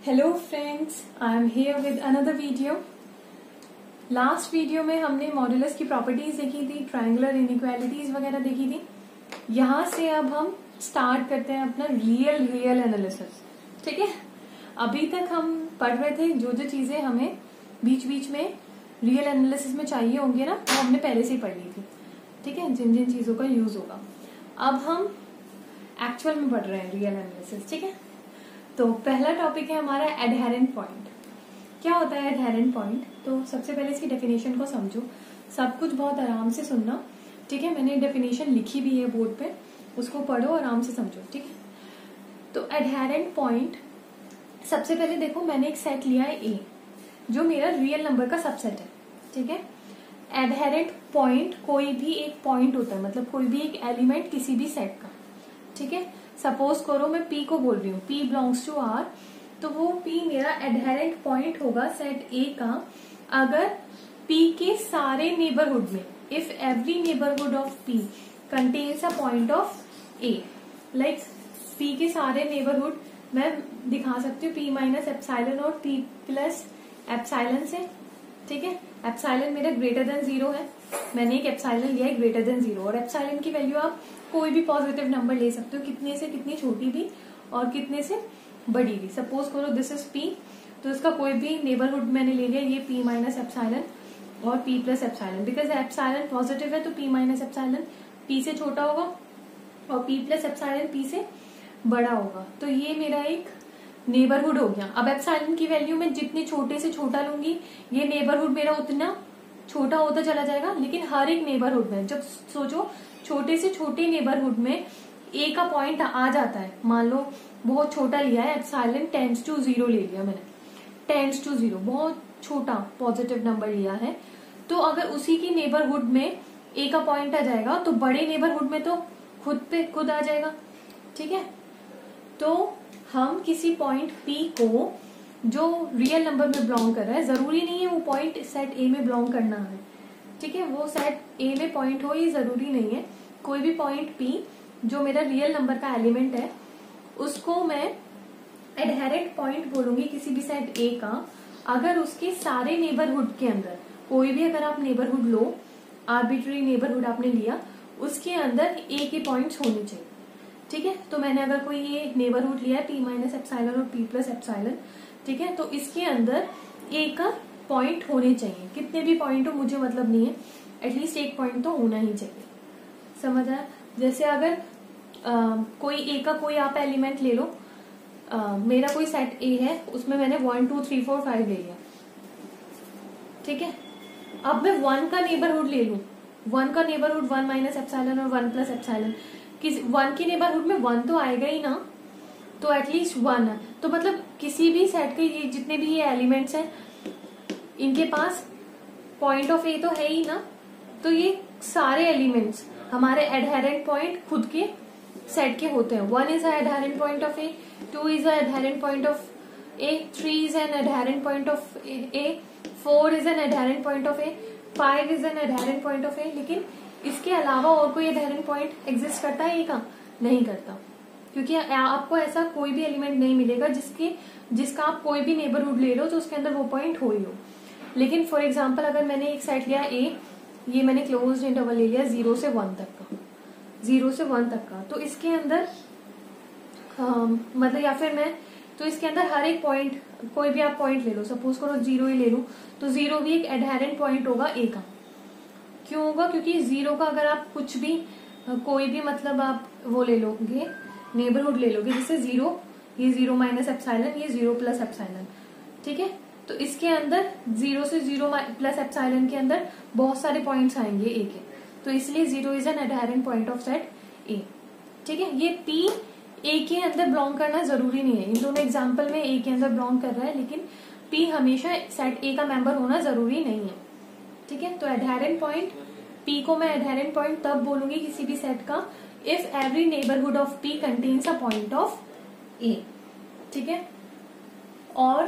Hello friends, I am here with another video. Last video में हमने modulus की properties देखी थी, ट्रायंगुलर इनइक्वालिटीज वगैरह देखी थी। यहां से अब हम स्टार्ट करते हैं अपना रियल एनालिसिस। ठीक है, अभी तक हम पढ़ रहे थे जो जो चीजें हमें बीच बीच में रियल एनालिसिस में चाहिए होंगे ना, वो हमने पहले से ही पढ़ ली थी। ठीक है, जिन जिन चीजों का यूज होगा। अब हम एक्चुअल में पढ़ रहे हैं रियल एनालिसिस। ठीक है, तो पहला टॉपिक है हमारा एडहेरेंट पॉइंट। क्या होता है एडहेरेंट पॉइंट? तो सबसे पहले इसकी डेफिनेशन को समझो, सब कुछ बहुत आराम से सुनना। ठीक है, मैंने डेफिनेशन लिखी भी है बोर्ड पे, उसको पढ़ो, आराम से समझो। ठीक है, तो एडहेरेंट पॉइंट, सबसे पहले देखो मैंने एक सेट लिया है ए, जो मेरा रियल नंबर का सबसेट है। ठीक है, एडहेरेंट पॉइंट कोई भी एक पॉइंट होता है, मतलब कोई भी एक एलिमेंट किसी भी सेट का। ठीक है, सपोज करो मैं P को बोल रही हूँ, P बिलोंग्स टू R, तो वो P मेरा एडहेरेंट पॉइंट होगा सेट A का अगर P के सारे नेबरहुड में, if every neighbourhood of P contains a point of A, like P के सारे नेबरहुड मैं दिखा सकती हूँ P माइनस एप्साइलन और P प्लस एप्साइलन से। ठीक है, एप्साइलन मेरा ग्रेटर देन 0 है, मैंने एक एप्साइलन लिया है ग्रेटर देन 0, और एप्साइलन की वैल्यू आप कोई भी पॉजिटिव नंबर ले सकते हो, कितने से कितनी छोटी भी और कितने से बड़ी भी। सपोज करो दिस इज P, तो इसका कोई भी नेबरहुड मैंने ले लिया, ये P माइनस एप्साइलन और P plus epsilon. Because epsilon positive है तो P माइनस एप्साइलन P से छोटा होगा और P प्लस एप्साइलन P से बड़ा होगा। तो ये मेरा एक नेबरहुड हो गया। अब एप्साइलन की वैल्यू में जितनी छोटे से छोटा लूंगी, ये नेबरहुड मेरा उतना छोटा होता चला जाएगा। लेकिन हर एक नेबरहुड में, जब सोचो छोटे से छोटे नेबरहुड में ए का पॉइंट आ जाता है, मान लो बहुत छोटा लिया है, एप्सिलॉन टेंड्स टू 0 ले लिया मैंने, टेंड्स टू 0 बहुत छोटा पॉजिटिव नंबर लिया है, तो अगर उसी की नेबरहुड में ए का पॉइंट आ जाएगा तो बड़े नेबरहुड में तो खुद पे खुद आ जाएगा। ठीक है, तो हम किसी पॉइंट P को जो रियल नंबर में बिलोंग कर रहा है, जरूरी नहीं है वो पॉइंट सेट ए में बिलोंग करना है। ठीक है, वो सेट ए में पॉइंट हो ये जरूरी नहीं है, कोई भी पॉइंट P जो मेरा रियल नंबर का एलिमेंट है उसको मैं एडहेरेंट पॉइंट बोलूंगी किसी भी सेट ए का अगर उसके सारे नेबरहुड के अंदर, कोई भी अगर आप नेबरहुड लो, आर्बिट्री नेबरहुड आपने लिया, उसके अंदर ए के पॉइंट्स होने चाहिए। ठीक है, तो मैंने अगर कोई ये नेबरहुड लिया है P माइनस एप्साइलन और P प्लस एप्साइलन, ठीक है, तो इसके अंदर ए का पॉइंट होने चाहिए। कितने भी पॉइंट हो मुझे मतलब नहीं है, एटलीस्ट एक पॉइंट तो होना ही चाहिए। समझ आया? जैसे अगर कोई ए का कोई आप एलिमेंट ले लो, मेरा कोई सेट ए है, उसमें मैंने 1 2 3 4 5 ले लिया। ठीक है, अब मैं 1 का नेबरहुड ले लू, 1 का नेबरहुड 1 माइनस एप्साइलन और 1 प्लस एप्साइलन, 1 के नेबरहुड में 1 तो आएगा ही ना, तो एटलीस्ट 1 है। तो मतलब किसी भी सेट के ये जितने भी ये एलिमेंट्स हैं, इनके पास पॉइंट ऑफ ए तो है ही ना, तो ये सारे एलिमेंट्स हमारे एडहेरेंट पॉइंट खुद के सेट के होते हैं। 1 is adherent point of A, 2 is adherent point of A, 3 is an adherent point of A, 4 is an adherent point of A, 5 is an adherent point of A. लेकिन इसके अलावा और कोई एडहेरेंट पॉइंट एग्जिस्ट करता है ए का? नहीं करता, क्योंकि आपको ऐसा कोई भी एलिमेंट नहीं मिलेगा जिसका आप कोई भी नेबरहुड ले लो तो उसके अंदर वो पॉइंट हो ही हो। लेकिन फॉर एग्जांपल अगर मैंने एक सेट लिया ए, ये मैंने क्लोज्ड इंटरवल ले लिया 0 से 1 तक का, 0 से 1 तक का, तो इसके अंदर मतलब, या फिर मैं तो इसके अंदर हर एक पॉइंट, कोई भी आप पॉइंट ले लो, सपोज करो 0 ही ले लू, तो 0 भी एक एडहेरेंट पॉइंट होगा ए का। क्यों होगा? क्योंकि 0 का अगर आप कुछ भी कोई भी मतलब आप वो ले लोगे, नेबरहुड ले लोगे, जैसे 0, ये 0 माइनस एप्साइलन, ये 0 प्लस एप्साइलन। ठीक है, तो इसके अंदर 0 से 0 प्लस एप्साइलन के अंदर बहुत सारे पॉइंट्स आएंगे ए के, तो इसलिए 0 is an adherent point of set A. ठीक है, ये P ए के अंदर बिलोंग करना जरूरी नहीं है, इन दोनों एग्जाम्पल में ए के अंदर बिलोंग कर रहा है, लेकिन P हमेशा सेट ए का मेंबर होना जरूरी नहीं है। ठीक है, तो एडहेरेंट पॉइंट P को मैं एडहेरेंट पॉइंट तब बोलूंगी किसी भी सेट का if every neighbourhood of P contains a point of A. ठीक है, और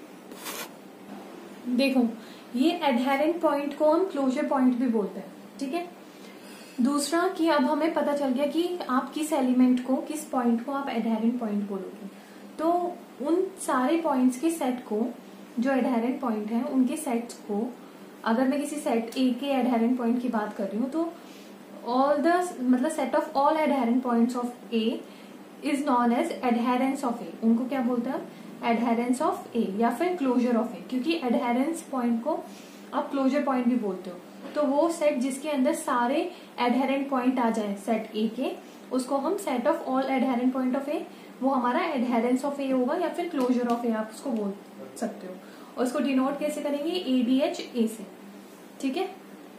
देखो ये एडहेरेंट पॉइंट को हम क्लोजर पॉइंट भी बोलते हैं। ठीक है, दूसरा कि अब हमें पता चल गया कि आप किस एलिमेंट को, किस पॉइंट को आप एडहेरेंट पॉइंट बोलोगे। तो उन सारे पॉइंट्स के सेट को, जो एडहेरेंट पॉइंट है उनके सेट्स को, अगर मैं किसी सेट ए के एडहेरेंट पॉइंट की बात कर रही हूँ तो ऑल द मतलब set of all adherent points of A is known as adherence of A. उनको क्या बोलते हैं? एडहेरेंस ऑफ ए या फिर क्लोजर ऑफ ए, क्योंकि एडहेरेंस पॉइंट को आप क्लोजर पॉइंट भी बोलते हो। तो वो सेट जिसके अंदर सारे एडहेरेंट पॉइंट आ जाए सेट ए के, उसको हम set of all adherent point of A, वो हमारा एडहेरेंस ऑफ ए होगा या फिर क्लोजर ऑफ ए आप उसको बोल सकते हो। और उसको डिनोट कैसे करेंगे? एडीएच ए से। ठीक है,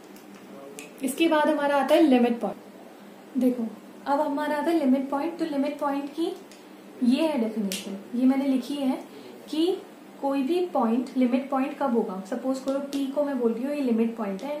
इसके बाद हमारा आता है लिमिट पॉइंट। देखो अब हमारा आता है लिमिट पॉइंट। तो लिमिट पॉइंट की ये है डेफिनेशन, ये मैंने लिखी है कि कोई भी पॉइंट, लिमिट पॉइंट कब होगा? सपोज करो पी को मैं बोल रही हूँ ये लिमिट पॉइंट है and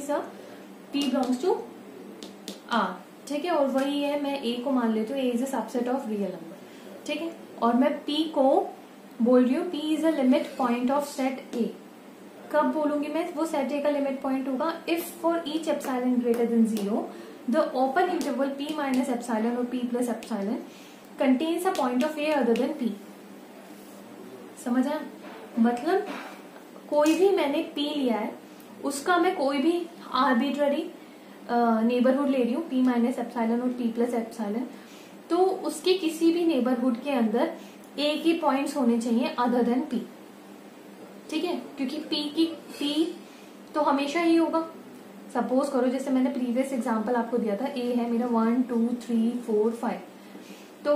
P belongs to R. ठीक है, और वही है, मैं ए को मान लेती हूँ A is a subset of real number. ठीक है, और मैं पी को बोल रही हूँ P is a limit point of set A. कब बोलूंगी मैं? वो सेट ए का लिमिट पॉइंट होगा if for each epsilon greater than 0 the open interval p minus epsilon और p plus epsilon contains a point of A other than p। समझ आया? मतलब कोई भी मैंने p लिया है, उसका मैं कोई भी आर्बिट्ररी नेबरहुड ले रही हूँ p माइनस एप्सिलॉन और p प्लस एप्सिलॉन, तो उसके किसी भी नेबरहुड के अंदर a की पॉइंट्स होने चाहिए अदर देन p। ठीक है, क्योंकि p तो हमेशा ही होगा। सपोज करो जैसे मैंने प्रीवियस एग्जांपल आपको दिया था, a है मेरा 1 2 3 4 5, तो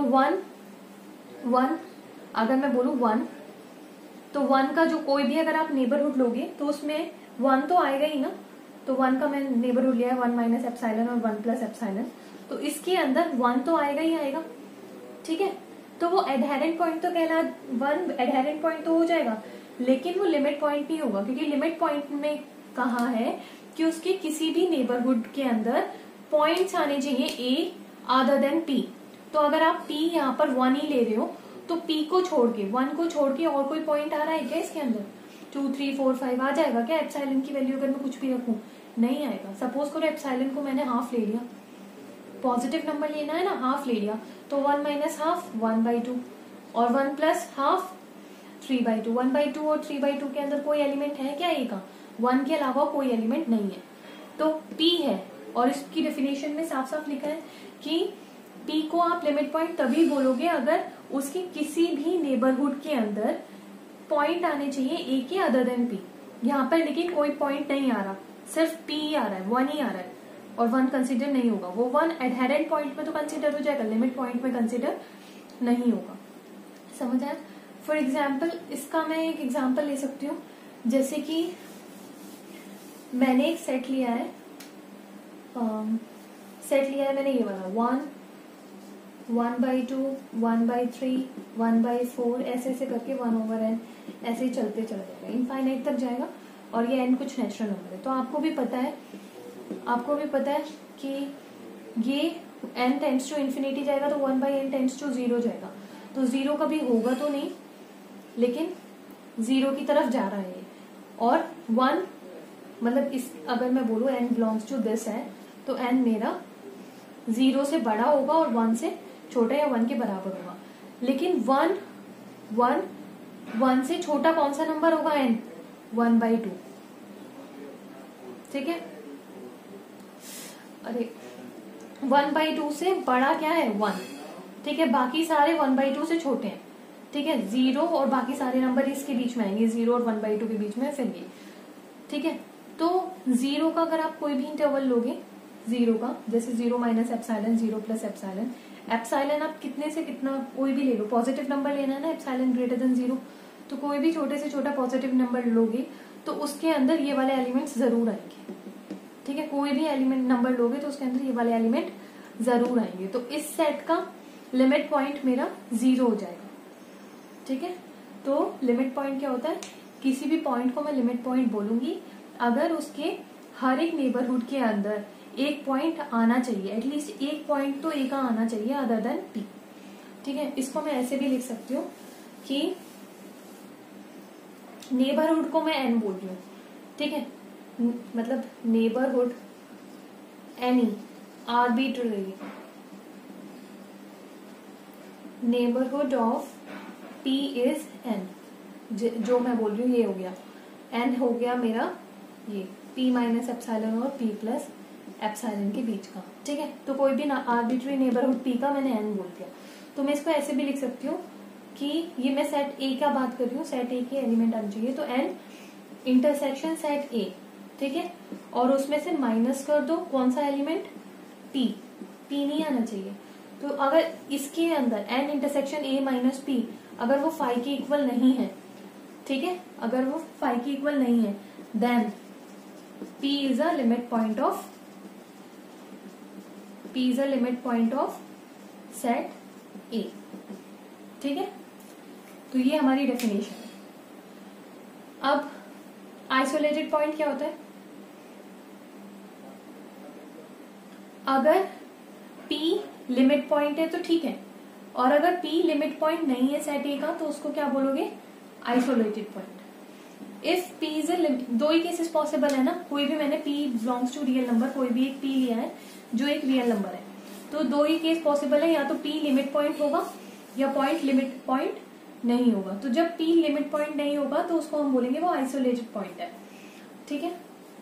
1 अगर मैं बोलूं 1, तो 1 का जो कोई भी अगर आप नेबरहुड लोगे तो उसमें 1 तो आएगा ही ना। तो 1 का मैं नेबरहुड लिया है 1 माइनस एप्सिलॉन और 1 प्लस एप्सिलॉन, तो इसके अंदर 1 तो आएगा ही आएगा। ठीक है, तो वो एडहेरेंट पॉइंट तो कहला 1 एडहेरेंट पॉइंट तो हो जाएगा, लेकिन वो लिमिट पॉइंट नहीं होगा, क्योंकि लिमिट पॉइंट में कहा है कि उसके किसी भी नेबरहुड के अंदर पॉइंट्स आने चाहिए ए अदर देन पी। तो अगर आप p यहाँ पर 1 ही ले रहे हो तो p को छोड़ के, 1 को छोड़ के और कोई पॉइंट आ रहा है क्या इसके अंदर? 2 3 4 5 आ जाएगा क्या एप्सिलॉन की वैल्यू अगर मैं कुछ भी रखूं? नहीं आएगा। सपोज करो एप्सिलॉन को मैंने हाफ ले लिया, पॉजिटिव नंबर लेना है ना, हाफ ले लिया, तो 1 माइनस हाफ 1/2 और 1 प्लस हाफ 3/2। 1/2 और 3/2 के अंदर कोई एलिमेंट है क्या ए का? 1 के अलावा कोई एलिमेंट नहीं है, तो p है। और इसकी डेफिनेशन में साफ साफ लिखा है कि p को आप लिमिट पॉइंट तभी बोलोगे अगर उसके किसी भी नेबरहुड के अंदर पॉइंट आने चाहिए ए के अदर देन p। यहाँ पर लेकिन कोई पॉइंट नहीं आ रहा, सिर्फ p ही आ रहा है, 1 ही आ रहा है, और 1 कंसिडर नहीं होगा। वो 1 एडहेरेंट पॉइंट में तो कंसिडर हो जाएगा, लिमिट पॉइंट में कंसिडर नहीं होगा। समझ आया? फॉर एग्जाम्पल इसका मैं एक एग्जाम्पल ले सकती हूँ, जैसे कि मैंने एक सेट लिया है, मैंने ये वाला 1 1/2 1/3 1/4 ऐसे ऐसे करके 1/n ऐसे ही चलते चलते इनफाइनाइट तक जाएगा, और ये n कुछ नेचुरल नंबर है। तो आपको भी पता है कि ये n टेंड्स टू इन्फिनिटी जाएगा तो 1/n टेंड्स टू 0 जाएगा, तो 0 कभी होगा तो नहीं, लेकिन 0 की तरफ जा रहा है। और 1 मतलब इस अगर मैं बोलूं n बिलोंग्स टू दिस है, तो n मेरा 0 से बड़ा होगा और 1 से छोटा या 1 के बराबर होगा। लेकिन 1 से छोटा कौन सा नंबर होगा? n 1/2। ठीक है, अरे 1/2 से बड़ा क्या है? 1। ठीक है, बाकी सारे 1/2 से छोटे हैं। ठीक है, 0 और बाकी सारे नंबर इसके बीच में आएंगे, 0 और 1/2 के बीच में फिर ये। ठीक है, तो 0 का अगर आप कोई भी इंटरवल लोगे, 0 का जैसे 0 minus epsilon 0 plus epsilon, epsilon आप कितने से कितना कोई भी ले लो, पॉजिटिव नंबर लेना है ना, एप्सिलॉन ग्रेटर देन 0, तो कोई भी छोटे से छोटा पॉजिटिव नंबर लोगे तो उसके अंदर ये वाले एलिमेंट्स जरूर आएंगे। ठीक है, कोई भी एलिमेंट नंबर लोगे तो उसके अंदर ये वाले एलिमेंट जरूर आएंगे। तो इस सेट का लिमिट पॉइंट मेरा 0 हो जाएगा। ठीक है, तो लिमिट पॉइंट क्या होता है? किसी भी पॉइंट को मैं लिमिट पॉइंट बोलूंगी अगर उसके हर एक नेबरहुड के अंदर एक पॉइंट आना चाहिए, एटलीस्ट एक पॉइंट तो ए का आना चाहिए अदर देन p। ठीक है, इसको मैं ऐसे भी लिख सकती हूँ कि नेबरहुड को मैं n बोल रही हूँ। ठीक है, मतलब neighbourhood any arbitrary neighbourhood of P is n, जो मैं बोल रही हूँ ये हो गया, n हो गया मेरा ये P माइनस एप्सिलॉन और P प्लस एप्सिलॉन के बीच का, ठीक है। तो कोई भी आर्बिट्री नेबरहुड P का मैंने n बोल दिया, तो मैं इसको ऐसे भी लिख सकती हूँ कि ये मैं सेट A का बात कर रही हूँ, सेट A के एलिमेंट आने चाहिए, तो n इंटरसेक्शन सेट A, ठीक है। और उसमें से माइनस कर दो कौन सा एलिमेंट, P नहीं आना चाहिए। तो अगर इसके अंदर n intersection A minus P अगर वो 5 के इक्वल नहीं है, ठीक है, अगर वो 5 के इक्वल नहीं है, then P is a limit point of set A, ठीक है। तो ये हमारी डेफिनेशन है। अब आइसोलेटेड पॉइंट क्या होता है, अगर P लिमिट पॉइंट है तो ठीक है, और अगर P लिमिट पॉइंट नहीं है सेट A का तो उसको क्या बोलोगे, isolated point. If P is a limit, दो ही केसेस पॉसिबल है ना, कोई भी मैंने P belongs to real number, कोई भी एक P लिया है जो एक रियल नंबर है, तो दो ही केस पॉसिबल है, या तो P लिमिट पॉइंट होगा या पॉइंट लिमिट पॉइंट नहीं होगा। तो जब P लिमिट पॉइंट नहीं होगा तो उसको हम बोलेंगे वो आइसोलेटेड पॉइंट है, ठीक है।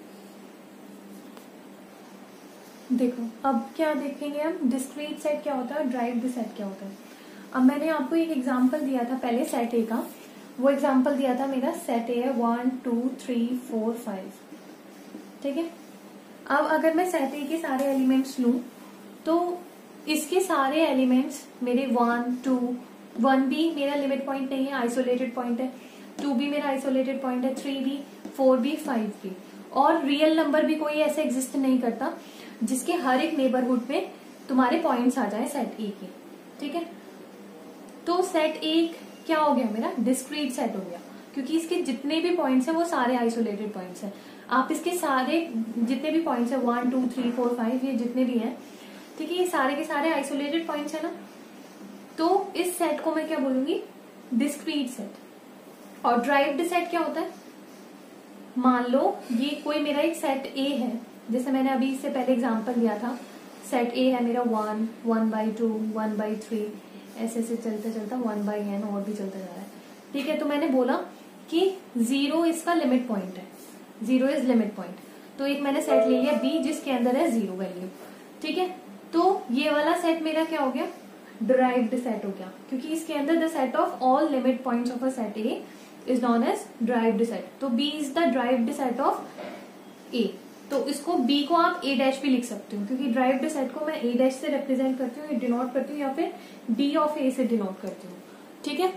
देखो अब क्या देखेंगे हम, डिस्क्रीट सेट क्या होता है, ड्राइव्ड सेट क्या होता है। अब मैंने आपको एक एग्जांपल दिया था पहले सेट ए का, वो एग्जांपल दिया था मेरा सेट ए है 1 2 3 4 5, ठीक है। अब अगर मैं सेट ए के सारे एलिमेंट्स लूं तो इसके सारे एलिमेंट्स मेरे 1 भी मेरा लिमिट पॉइंट नहीं है, आइसोलेटेड पॉइंट है, 2 भी मेरा आइसोलेटेड पॉइंट है, 3 भी, 4 भी, 5 भी, और रियल नंबर भी कोई ऐसे एग्जिस्ट नहीं करता जिसके हर एक नेबरहुड में तुम्हारे पॉइंट्स आ जाए सेट ए के, ठीक है। तो सेट ए क्या हो गया मेरा, डिस्क्रीट सेट हो गया, क्योंकि इसके जितने भी पॉइंट्स हैं वो सारे आइसोलेटेड पॉइंट्स हैं। आप इसके सारे जितने भी पॉइंट्स हैं 1 2 3 4 5 ये जितने भी हैं, ठीक है, ये सारे के सारे आइसोलेटेड पॉइंट्स है ना, तो इस सेट को मैं क्या बोलूंगी, डिस्क्रीट सेट। और ड्राइव्ड सेट क्या होता है, मान लो ये कोई मेरा एक सेट ए है, जैसे मैंने अभी इससे पहले एग्जांपल दिया था, सेट ए है मेरा 1 1/2 1/3 ऐसे चलता चलता 1/n और भी चलता जा रहा है, ठीक है। तो मैंने बोला कि 0 इसका लिमिट पॉइंट है, 0 इज लिमिट पॉइंट, तो एक मैंने सेट ले लिया B जिसके अंदर है 0 वैल्यू, ठीक है। तो ये वाला सेट मेरा क्या हो गया, डिराइव्ड सेट हो गया, क्योंकि इसके अंदर the set of all limit points of a set A is known as derived set. तो B is the derived set of A, तो इसको B को आप A डैश भी लिख सकते हो, क्योंकि डिराइव्ड सेट को मैं A डैश से रिप्रेजेंट करती हूँ, डिनोट करती हूँ, या फिर D ऑफ A से डिनोट करती हूँ, ठीक है।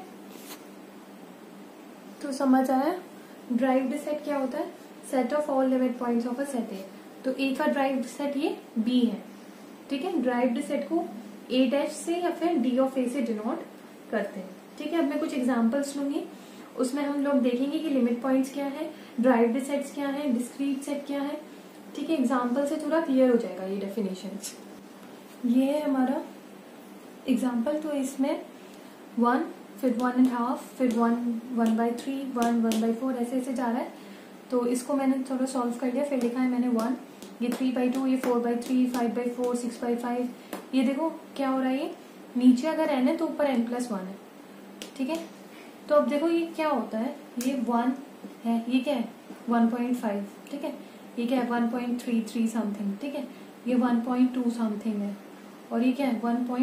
तो समझ आया, डिराइव्ड सेट क्या होता है, set of all limit points of a set A। तो A का डिराइव्ड सेट ये B है, ठीक है। डिराइव्ड सेट को A डैश से या फिर D ऑफ A से डिनोट करते हैं, ठीक है। अब मैं कुछ एग्जांपल्स लूंगी, उसमें हम लोग देखेंगे कि लिमिट पॉइंट्स क्या है, डिराइव्ड सेट्स क्या है, डिस्क्रीट सेट क्या है, ठीक है। एग्जांपल से थोड़ा क्लियर हो जाएगा ये डेफिनेशंस। ये है हमारा एग्जांपल, तो इसमें 1 फिर 1.5 फिर 1/3 1/4 ऐसे ऐसे जा रहा है। तो इसको मैंने थोड़ा सॉल्व कर लिया, फिर लिखा है मैंने 1, ये 3/2, ये 4/3 5/4 6/5। ये देखो क्या हो रहा है, ये नीचे अगर n है तो ऊपर n+1 है, ठीक है। तो अब देखो ये क्या होता है, ये 1 है, ये क्या है 1.5, ठीक है, ये क्या है 1.33 समथिंग, ठीक है, ये 1.2 समथिंग है, और ये क्या है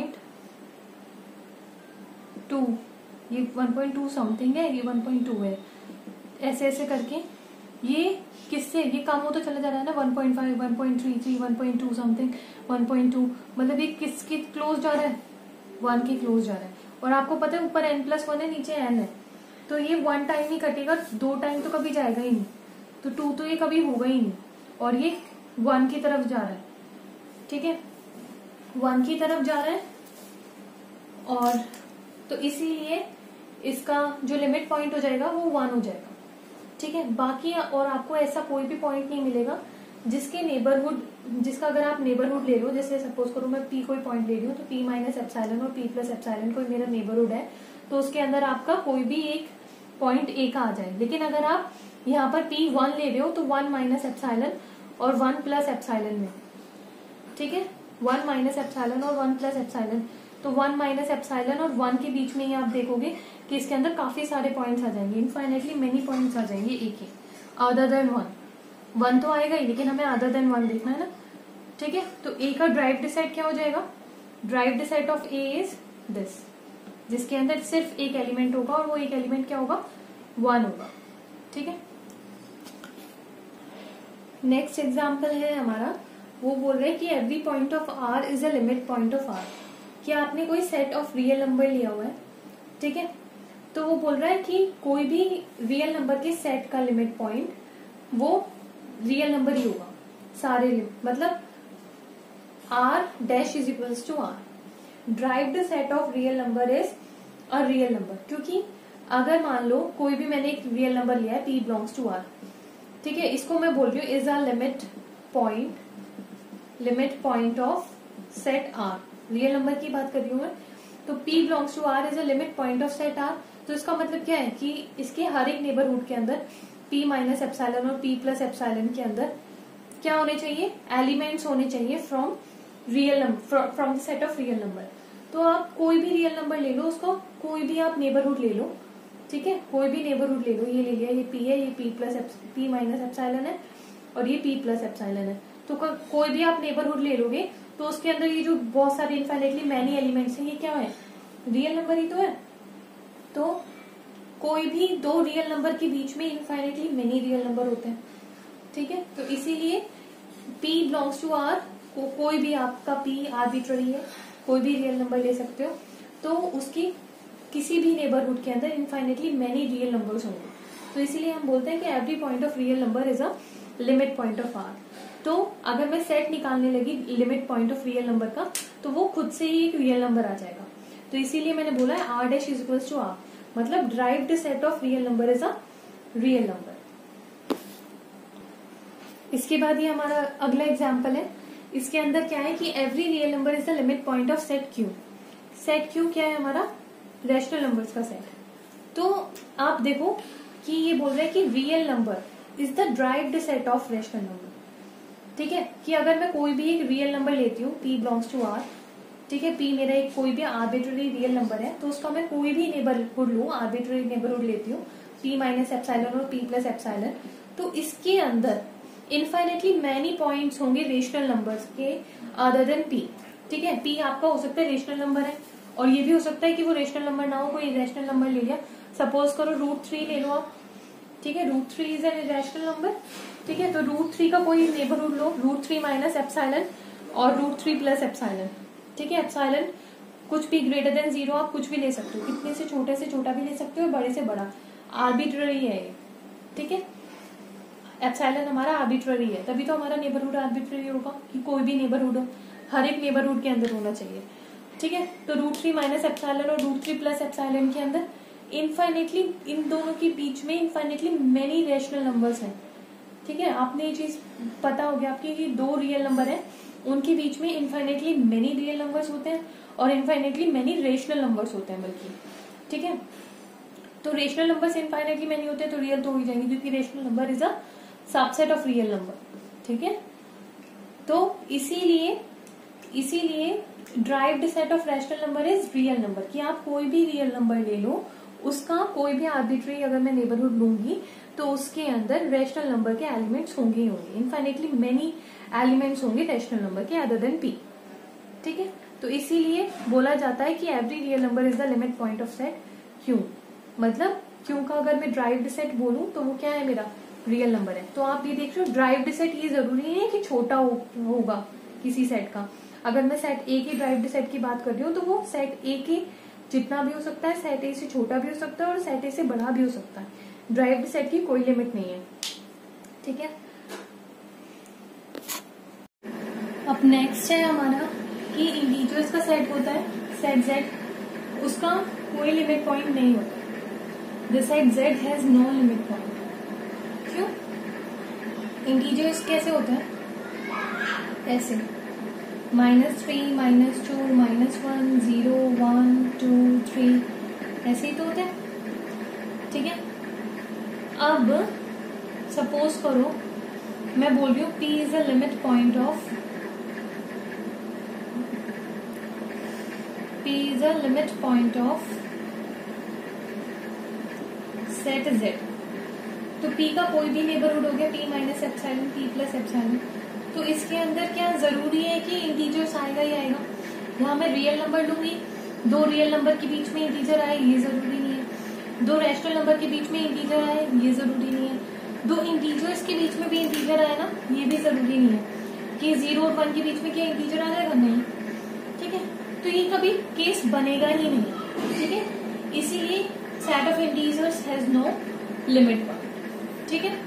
1.2, ये 1.2 समथिंग है, ये 1.2 है, ऐसे ऐसे करके ये किससे ये कम होता चला जा रहा है ना, 1.5 1.33 1.2 समथिंग 1.2, मतलब ये किसके क्लोज जा रहा है, 1 के क्लोज जा रहा है। और आपको पता है ऊपर n+1 है, नीचे n है, तो ये 1 टाइम ही कटेगा, 2 टाइम तो कभी जाएगा ही नहीं, तो 2 तो ये कभी होगा ही नहीं, और ये 1 की तरफ जा रहा है, ठीक है, 1 की तरफ जा रहा है। और तो इसीलिए इसका जो लिमिट पॉइंट हो जाएगा वो 1 हो जाएगा, ठीक है। बाकी और आपको ऐसा कोई भी पॉइंट नहीं मिलेगा जिसके नेबरहुड, जिसका अगर आप नेबरहुड ले लो, जैसे सपोज करो मैं P कोई पॉइंट ले रही हूँ, तो P माइनस एप्सिलॉन और P प्लस एप्सिलॉन कोई मेरा नेबरहुड है, तो उसके अंदर आपका कोई भी एक पॉइंट A का आ जाए। लेकिन अगर आप यहाँ पर P1 ले रहे हो तो 1 माइनस एप्सिलॉन और 1 प्लस एप्सिलॉन में, ठीक है, 1 माइनस एप्सिलॉन और 1 प्लस एप्सिलॉन, तो 1 माइनस एप्सिलॉन और 1 के बीच में ही आप देखोगे कि इसके अंदर काफी सारे पॉइंट्स आ जाएंगे, इनफाइनेटली मेनी पॉइंट्स आ जाएंगे एक ही, अदर देन 1 तो आएगा ही, लेकिन हमें अदर देन 1 देखना है ना, ठीक है। तो ए का ड्राइव्ड सेट क्या हो जाएगा, derived set of A is this, जिसके अंदर सिर्फ एक एलिमेंट होगा और वो एक एलिमेंट क्या होगा, 1 होगा, ठीक है। नेक्स्ट एग्जाम्पल है हमारा, वो बोल रहे हैं कि every point of R is a limit point of R. क्या आपने कोई सेट ऑफ रियल नंबर लिया हुआ है, ठीक है, तो वो बोल रहा है कि कोई भी रियल नंबर के सेट का लिमिट पॉइंट वो रियल नंबर ही होगा, सारे मतलब R dash is equals to R, derived set of real number is a real number. क्योंकि अगर मान लो कोई भी मैंने एक रियल नंबर लिया है, p बिलोंग्स टू आर, ठीक है, इसको मैं बोल रही हूँ is a limit point of set R, real number की बात कर रही हूँ मैं, तो p belongs to R is a limit point of set R. तो इसका मतलब क्या है कि इसके हर एक नेबरहुड के अंदर p माइनस एप्सिलॉन और p प्लस एप्सिलॉन के अंदर क्या होने चाहिए, एलिमेंट्स होने चाहिए from real number, from the set of real number. तो आप कोई भी रियल नंबर ले लो, उसको कोई भी आप नेबरहुड ले लो, ठीक है, कोई भी नेबरहुड ले लो, ये ले लिया, ये p है, ये p माइनस एप्सिलॉन है और ये p प्लस एप्सिलॉन है, तो कोई भी आप नेबरहुड ले लोगे तो उसके अंदर ये जो बहुत सारे इनफाइनाइटली मैनी एलिमेंट्स हैं, ये क्या है, रियल नंबर ही तो है। तो कोई भी दो रियल नंबर के बीच में इनफाइनाइटली मेनी रियल नंबर होते हैं, ठीक है। तो इसीलिए p बिलोंग्स टू r, कोई भी आपका p आर्बिट्ररी है, कोई भी रियल नंबर ले सकते हो, तो उसकी किसी भी नेबरहुड के अंदर इनफाइनाइटली मेनी रियल नंबर्स होंगे। तो इसीलिए हम बोलते हैं कि every point of real number is a limit point of r। तो अगर मैं सेट निकालने लगी limit point of real number का, तो वो खुद से ही एक रियल नंबर आ जाएगा। तो इसीलिए मैंने बोला है r dash is equals to r, मतलब derived set of real number is a real number. इसके बाद ये हमारा अगला एग्जाम्पल है, इसके अंदर क्या है कि every real number is the limit point of set Q. Set Q क्या है, हमारा रैशनल नंबर्स का सेट। तो आप देखो कि ये बोल रहा है कि real number is the derived set of rational number, ठीक है, कि अगर मैं कोई भी एक रियल नंबर लेती हूँ p बिलोंग्स टू r, ठीक है, p मेरा एक कोई भी आर्बिट्ररी रियल नंबर है, तो उसका मैं कोई भी नेबरहुड लूँ, आर्बिट्ररी नेबरहुड लेती हूँ p माइनस एप्सिलॉन और p प्लस एप्सिलॉन, तो इसके अंदर इनफाइनेटली मैनी पॉइंट्स होंगे रेशनल नंबर्स के अदर देन p, ठीक है। p आपका हो सकता है रेशनल नंबर है, और ये भी हो सकता है कि वो रेशनल नंबर ना हो, कोई इरेशनल नंबर ले लिया, सपोज करो √3 ले लो आप, ठीक है, √3 इज एन इरेशनल नंबर, ठीक है। तो √3 का कोई नेबरहुड लो, √3 माइनस एप्सिलॉन और √3 प्लस एप्सिलॉन, ठीक है, एप्सिलॉन कुछ भी ग्रेटर देन 0 आप कुछ भी ले सकते हो, कितने से छोटा भी ले सकते हो, बड़े से बड़ा, आर्बिट्ररी है ये, ठीक है, एप्सिलॉन हमारा आर्बिट्ररी है, तभी तो हमारा नेबरहुड आर्बिट्ररी होगा, कि कोई भी नेबरहुड हो, हर एक नेबरहुड के अंदर होना चाहिए, ठीक है। तो √3 माइनस एप्सिलॉन और √3 प्लस एप्सिलॉन के अंदर इनफाइनेटली, इन दोनों के बीच में इनफाइनेटली मेनी रैशनल नंबर्स हैं, ठीक है। आपने ये चीज पता हो गया आपकी कि दो रियल नंबर है, उनके बीच में इनफाइनेटली मेनी रियल नंबर्स होते हैं और इनफाइनेटली मेनी रेशनल नंबर्स होते हैं बल्कि, ठीक है। तो रेशनल नंबर्स इनफाइनेटली मेनी होते हैं तो रियल तो हो ही जाएंगे, क्योंकि rational number is a subset of real number, ठीक है। तो इसीलिए derived set of rational number is real number, कि आप कोई भी रियल नंबर ले लो, उसका कोई भी आर्बिट्ररी अगर मैं नेबरहुड लूंगी तो उसके अंदर रैशनल नंबर के एलिमेंट्स होंगे ही होंगे, इनफाइनेटली मेनी एलिमेंट्स होंगे रैशनल नंबर के अदर देन p, ठीक है। तो इसीलिए बोला जाता है कि every real number is the limit point of set q, मतलब q का अगर मैं ड्राइव्ड सेट बोलूं तो वो क्या है, मेरा रियल नंबर है। तो आप ये देख रहे हो ड्राइव्ड सेट ये जरूरी नहीं है कि छोटा होगा किसी सेट का, अगर मैं सेट ए की ड्राइव्ड सेट की बात कर रही हूँ तो वो सेट ए के जितना भी हो सकता है, सेट ए से छोटा भी हो सकता है और सेट ए से बड़ा भी हो सकता है, ड्राइव्ड सेट की कोई लिमिट नहीं है, ठीक है। अब नेक्स्ट है हमारा कि इंटीजर्स का सेट होता है सेट z, उसका कोई लिमिट पॉइंट नहीं होता, the set z has no limit point. क्यों? इंटीजर्स कैसे होते हैं, ऐसे -3, -2, -1, 0, 1, 2, 3 ऐसे ही तो होते हैं, ठीक है। अब सपोज करो मैं बोल रही हूँ p is a limit point of p is a limit point of set Z। तो P का कोई भी नेबरहुड हो गया, P minus epsilon, P plus epsilon. तो इसके अंदर क्या जरूरी है कि इंटीजर्स आएगा ही आएगा। यहाँ मैं रियल नंबर लूंगी, दो रियल नंबर के बीच में इंटीजर आए ये जरूरी नहीं है, दो रैशनल नंबर के बीच में इंटीजर आए ये जरूरी नहीं है, दो इंटीजर्स के बीच में भी इंटीजर आए ना ये भी जरूरी नहीं है कि 0 और 1 के बीच में क्या इंटीजर आ जाएगा, नहीं। ठीक है, तो ये कभी केस बनेगा ही नहीं। ठीक है, इसीलिए set of integers has no limit point. ठीक है,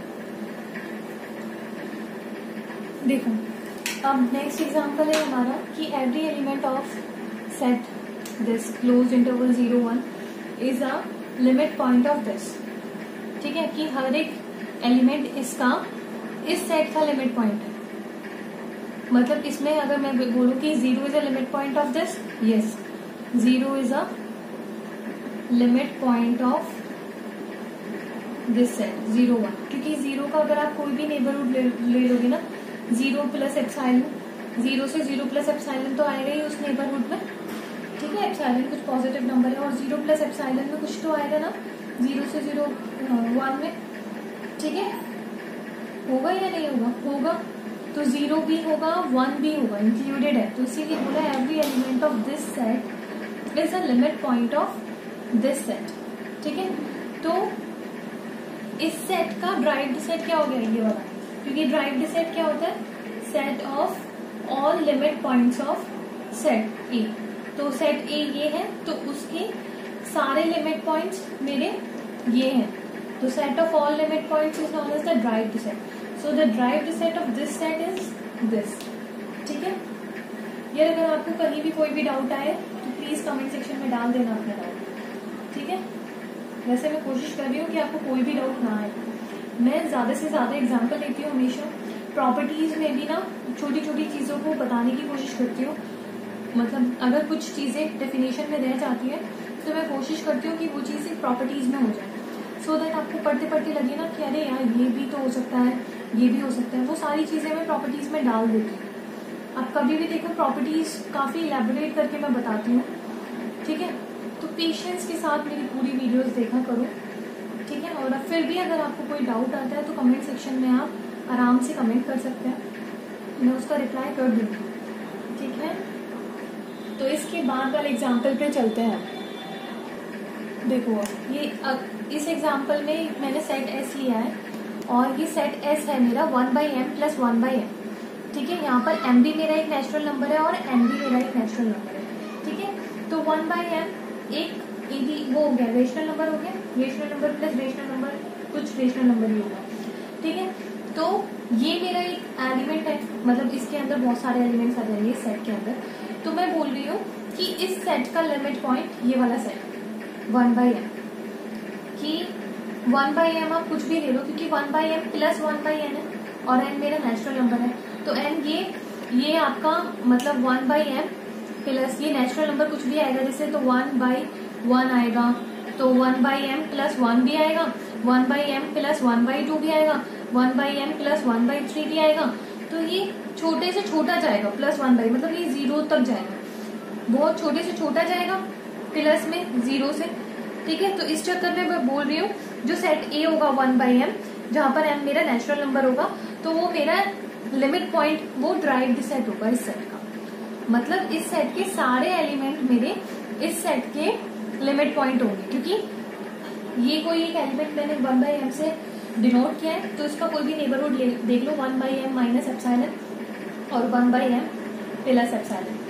देखो अब नेक्स्ट एग्जांपल है हमारा कि every element of set this closed interval 0 1 is a limit point of this. ठीक है, कि हर एक एलिमेंट इसका इस सेट का लिमिट पॉइंट है। मतलब इसमें अगर मैं बोलूं कि 0 is a limit point of this, yes 0 is a limit point of this set 0 1, क्योंकि 0 का अगर आप कोई भी नेबरहुड ले लोगे ना, 0 प्लस एप्सिलॉन, 0 से 0 प्लस एप्सिलॉन तो आएगा ही उस नेबरहुड में। ठीक है, एप्सिलॉन कुछ पॉजिटिव नंबर है और 0 प्लस एप्सिलॉन में कुछ तो आएगा ना 0 से 0 1 में। ठीक है, होगा या नहीं होगा, होगा। तो 0 भी होगा 1 भी होगा, इंक्लूडेड है। तो इसीलिए बोला every element of this set is a limit point of this set. ठीक है, तो इस सेट का ड्राइव्ड सेट क्या हो गया ये वाला, क्योंकि ड्राइव्ड सेट क्या होता है, set of all limit points of set A. तो सेट ए ये है तो उसके सारे लिमिट पॉइंट्स मेरे ये हैं। तो set of all limit points is known as the derived set. So the derived set of this set is this. ठीक है, यार अगर आपको कहीं भी कोई भी डाउट आए तो प्लीज कमेंट सेक्शन में डाल देना अपना डाउट। ठीक है, वैसे मैं कोशिश कर रही हूँ कि आपको कोई भी डाउट ना आए। मैं ज्यादा से ज्यादा एग्जाम्पल देती हूँ हमेशा। प्रॉपर्टीज में भी ना छोटी छोटी चीजों को बताने की कोशिश करती हूँ। मतलब अगर कुछ चीजें डेफिनेशन में रह जाती है तो मैं कोशिश करती हूँ कि वो चीजें प्रॉपर्टीज में हो जाए, सो दैट आपको पढ़ते पढ़ते लगे ना कि अरे यार ये भी तो हो सकता है, ये भी हो सकता है। वो सारी चीजें मैं प्रॉपर्टीज में डाल देती हूँ। आप कभी भी देखो प्रॉपर्टीज काफी इलेबोरेट करके मैं बताती हूँ। ठीक है, तो पेशेंस के साथ मेरी पूरी वीडियोस देखा करो। ठीक है, और फिर भी अगर आपको कोई डाउट आता है तो कमेंट सेक्शन में आप आराम से कमेंट कर सकते हैं, मैं उसका रिप्लाई कर दूंगी। ठीक है, तो इसके बाद वाले एग्जाम्पल पे चलते हैं। देखो ये इस एग्जाम्पल में मैंने सेट एस लिया है और ये सेट एस है मेरा 1/m प्लस 1/m। ठीक है, यहाँ पर m भी मेरा एक नेचुरल नंबर है और n भी मेरा एक नेचुरल नंबर है। ठीक है, तो 1/m एक वो हो गया रेशनल नंबर हो गया, rational number plus rational number कुछ रेशनल नंबर ही होगा। ठीक है, तो ये मेरा एक एलिमेंट है, मतलब इसके अंदर बहुत सारे एलिमेंट्स आ जाएंगे इस सेट के अंदर। तो मैं बोल रही हूँ कि इस सेट का लिमिट पॉइंट ये वाला सेट 1/m, कि 1/m आप कुछ भी ले लो क्योंकि 1/m प्लस 1/n है और n मेरा नेचुरल नंबर है। तो n ये आपका मतलब 1/m प्लस ये नेचुरल नंबर कुछ भी आएगा, जैसे तो 1/1 आएगा, तो 1/m प्लस 1 भी आएगा, 1/m प्लस 1/2 भी आएगा, 1/m प्लस 1/3 भी आएगा। तो ये छोटे से छोटा जाएगा प्लस 1/, मतलब ये 0 तक जाएगा, बहुत छोटे से छोटा जाएगा प्लस में 0 से। ठीक है, तो इस चक्कर में मैं बोल रही हूँ जो सेट ए होगा 1/m, जहां पर m मेरा नेचुरल नंबर होगा, तो वो मेरा लिमिट पॉइंट वो ड्राइव्ड सेट होगा इस सेट का। मतलब इस सेट के सारे एलिमेंट मेरे इस सेट के लिमिट पॉइंट होंगे, क्योंकि ये कोई एक एलिमेंट मैंने 1/m से डिनोट किया है, तो इसका कोई भी नेबरहुड देख लो 1/m माइनस एप्सिलॉन और 1/m प्लस एप्सिलॉन।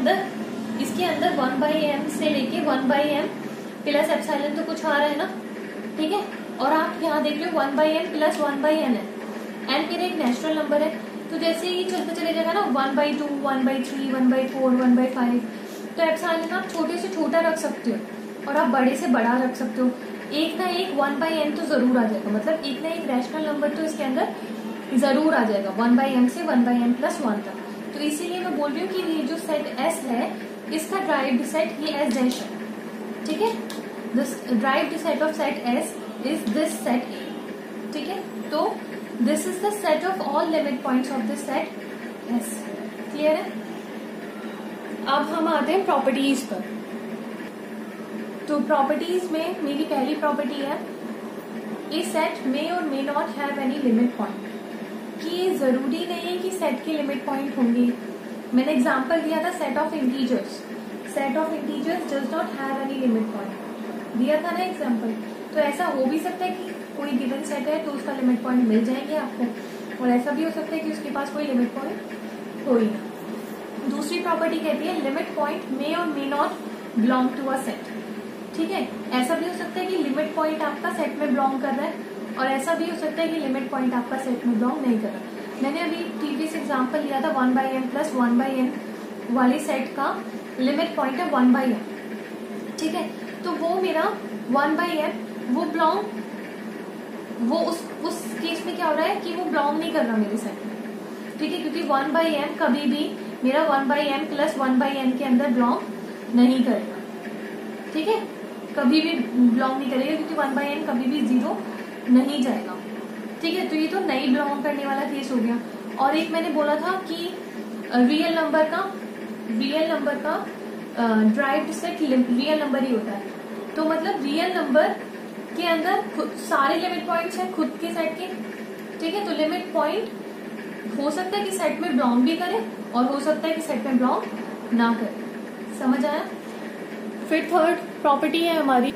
इसके अंदर 1/m से लेके 1/m प्लस एप्सिलॉन तो कुछ आ रहा है ना। ठीक है, और आप यहाँ देख लो 1/m प्लस 1/n है, n मेरा एक नेचुरल नंबर है, तो जैसे ही चलते चले जाएगा ना 1/2 1/3 1/4 1/5, तो एप्सिलॉन आप छोटे से छोटा रख सकते हो और आप बड़े से बड़ा रख सकते हो। एक ना एक 1/n तो जरूर आ जाएगा, मतलब एक ना एक रैशनल नंबर तो इसके अंदर जरूर आ जाएगा 1/m से 1/m प्लस 1 तक। तो इसीलिए मैं बोल रही हूँ कि ये जो सेट S है इसका ड्राइव्ड सेट ये S डैश है। ठीक है, this derived set of set S is this set A। ठीक है, तो this is the set of all limit points of this set S। Clear है? अब हम आते हैं प्रॉपर्टीज पर। तो प्रॉपर्टीज में मेरी पहली प्रॉपर्टी है ए सेट मे और may not have any limit point, कि ये जरूरी नहीं है कि सेट के लिमिट पॉइंट होंगे। मैंने एग्जांपल दिया था set of integers does not have any limit point, दिया था ना एग्जांपल। तो ऐसा हो भी सकता है कि कोई गिवन सेट है तो उसका लिमिट पॉइंट मिल जाएंगे आपको, और ऐसा भी हो सकता है कि उसके पास कोई लिमिट पॉइंट हो ही ना। दूसरी प्रॉपर्टी कहती है लिमिट पॉइंट मे और may not belong to a set. ठीक है, ऐसा भी हो सकता है कि लिमिट पॉइंट आपका सेट में बिलोंग कर रहा है, और ऐसा भी हो सकता है कि लिमिट पॉइंट आपका सेट में बिलोंग नहीं कर रहा। मैंने अभी प्रीवियस एग्जांपल लिया था 1/n प्लस 1/n वाले सेट का लिमिट पॉइंट है 1/n। ठीक है, तो वो मेरा 1/n वो बिलोंग, वो उस केस में क्या हो रहा है कि वो बिलोंग नहीं कर रहा मेरे सेट में। ठीक है, क्योंकि 1/n कभी भी मेरा 1/n प्लस 1/n के अंदर बिलोंग नहीं करेगा। ठीक है, कभी भी बिलोंग नहीं करेगा, क्योंकि 1/n कभी भी 0 नहीं जाएगा। ठीक है, तो ये तो नहीं बिलोंग करने वाला केस हो गया। और एक मैंने बोला था कि रियल नंबर का ड्राइव्ड सेट रियल नंबर ही होता है। तो मतलब रियल नंबर के अंदर सारे लिमिट पॉइंट्स हैं खुद के सेट के। ठीक है, तो लिमिट पॉइंट हो सकता है कि सेट में बिलोंग भी करे और हो सकता है कि सेट में बिलोंग ना करे। समझ आया? फिर थर्ड प्रॉपर्टी है हमारी,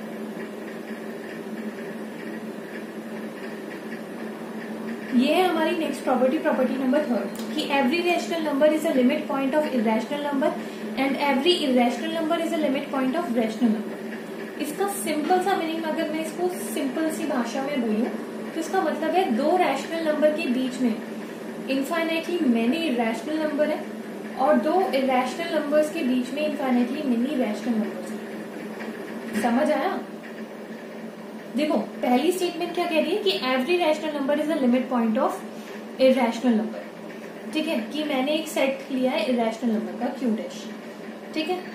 ये है हमारी नेक्स्ट प्रॉपर्टी नंबर थर्ड, कि every rational number is a limit point of irrational number and every irrational number is a limit point of rational number. इसका सिंपल सा मीनिंग अगर मैं इसको सिंपल सी भाषा में बोलूं तो इसका मतलब है दो रैशनल नंबर के बीच में इनफाइनाइटली मेनी इरेशनल नंबर है, और दो इरेशनल नंबर्स के बीच में इनफाइनाइटली मेनी रैशनल नंबर्स है। समझ आया? देखो, पहली स्टेटमेंट क्या कह रही है कि every rational number is a limit point of irrational number. ठीक है, कि मैंने एक सेट लिया है इरेशनल नंबर का क्यू डैश। ठीक है,